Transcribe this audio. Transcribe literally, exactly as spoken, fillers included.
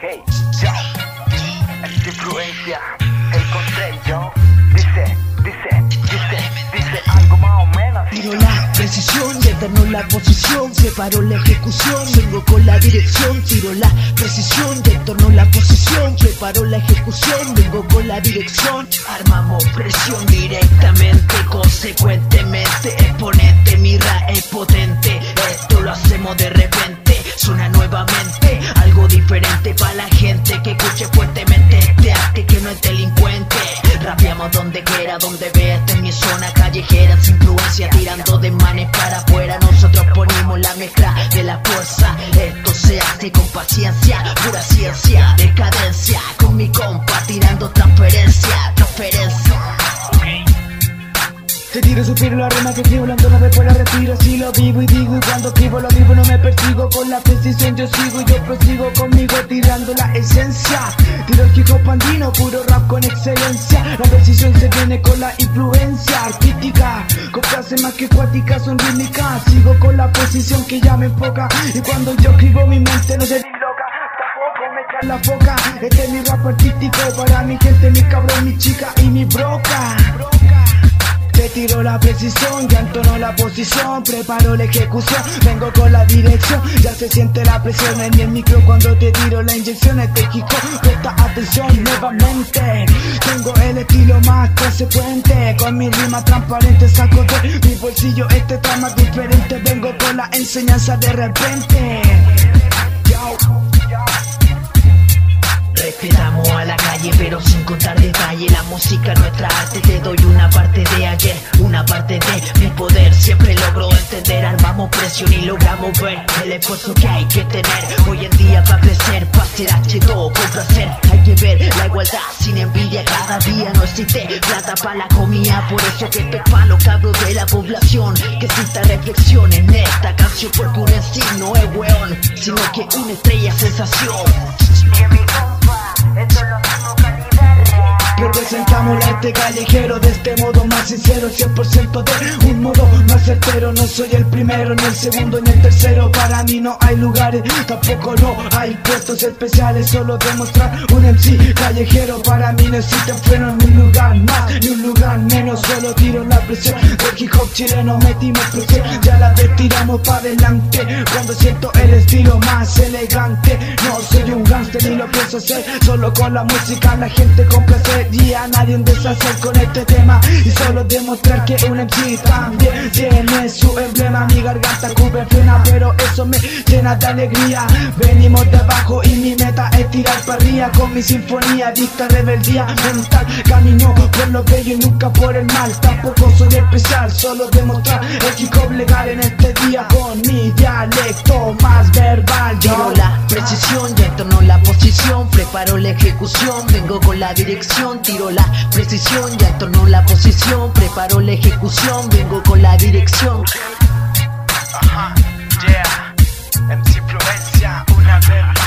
Hey, yo, esta influencia, el control, yo, dice, dice, dice, dice algo más o menos. Tiro la precisión y eterno la posición, preparo la ejecución, vengo con la dirección. Tiro la precisión y eterno la posición, preparo la ejecución, vengo con la dirección. Armamos presión directamente, consecuentemente, exponente, mi ra es potente. Esto lo hacemos de repente, suena nuevamente, algo diferente para la gente que escuche fuertemente este arte que no es delincuente. Rapeamos donde quiera, donde vea, esta es mi zona callejera, sin influencia, tirando de manes para afuera. Nosotros ponemos la mezcla de la fuerza, esto se hace con paciencia, pura ciencia, decadencia, con mi compa tirando transferencia, transferencia. Te tiro, suspiro la rima que escribo, la entona después la retiro. Si lo vivo y digo, y cuando escribo lo vivo no me persigo. Con la precisión yo sigo y yo prosigo conmigo tirando la esencia. Tiro el hip hop andino, puro rap con excelencia. La precisión se viene con la influencia artística, con frases más que cuáticas son rítmicas. Sigo con la posición que ya me enfoca, y cuando yo escribo mi mente no se disloca, tampoco me cae la foca. Este es mi rap artístico para mi gente, mi cabrón, mi chica y mi broca. Te tiro la precisión, ya entono la posición, preparo la ejecución, vengo con la dirección. Ya se siente la presión en el micro cuando te tiro la inyección. Este hip hop, presta atención nuevamente. Tengo el estilo más consecuente, con mi rima transparente saco de mi bolsillo este trama diferente. Vengo con la enseñanza de repente. Yo. Respetamos a la calle pero sin contar detalle. La música es nuestra arte, te doy una parte de ayer, una parte de mi poder. Siempre logro entender, armamos presión y logramos ver el esfuerzo que hay que tener hoy en día para crecer, para ser H dos con placer. Hay que ver la igualdad sin envidia, cada día no existe plata para la comida. Por eso que esto es pa' los cabros de la población, que exista reflexión en esta canción, porque un en sí no es weón, sino que una estrella sensación. Esto lo hacemos calidad. Representamos el arte callejero de este modo más sincero, cien por ciento de un modo más certero. No soy el primero, ni el segundo, ni el tercero. Para mí no hay lugares, tampoco no hay puestos especiales. Solo demostrar un M C callejero. Para mí no existen frenos, ni un lugar más, ni un lugar menos. Solo tiro la presión del hip hop chileno, metimos presión, ya la tiramos para adelante. Cuando siento el estilo más elegante, no soy un gangster ni lo pienso hacer. Solo con la música la gente complace y a nadie deshacer con este tema. Y solo demostrar que un M C también tiene su emblema. Mi garganta cubre frena, pero eso me llena de alegría. Venimos de abajo y mi meta es tirar para arriba. Con mi sinfonía dicta rebeldía mental. Camino por lo bello y nunca por el mal. Tampoco soy especial, solo demostrar el hip hop legal en este día. Con mi dialecto más verbal. Tiro la precisión, ya entono la posición, preparo la ejecución, vengo con la dirección. Tiro la precisión, ya entono la posición, preparo la ejecución, vengo con la dirección. Ajá, yeah, M C influencia, una vez más.